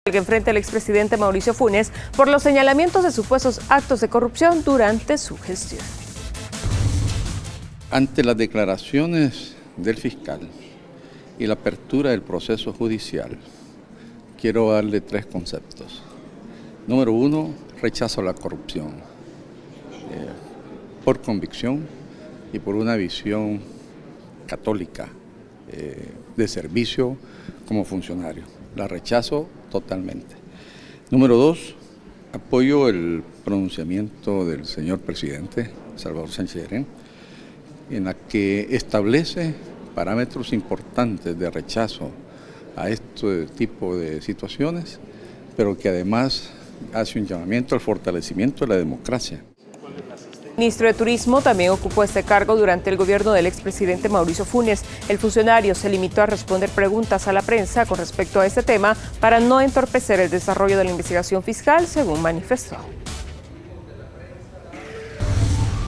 que enfrenta el expresidente Mauricio Funes por los señalamientos de supuestos actos de corrupción durante su gestión. Ante las declaraciones del fiscal y la apertura del proceso judicial, quiero darle 3 conceptos. Número 1, rechazo a la corrupción, por convicción y por una visión católica de servicio como funcionario. La rechazo totalmente. Número 2, apoyo el pronunciamiento del señor presidente Salvador Sánchez Serén, en la que establece parámetros importantes de rechazo a este tipo de situaciones, pero que además hace un llamamiento al fortalecimiento de la democracia. El ministro de Turismo también ocupó este cargo durante el gobierno del expresidente Mauricio Funes. El funcionario se limitó a responder preguntas a la prensa con respecto a este tema para no entorpecer el desarrollo de la investigación fiscal, según manifestó.